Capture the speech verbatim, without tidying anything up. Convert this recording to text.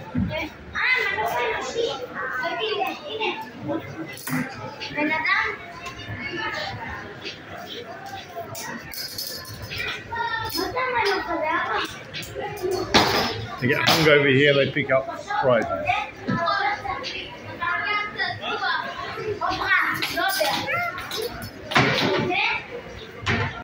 They get hung over here, they pick up fries.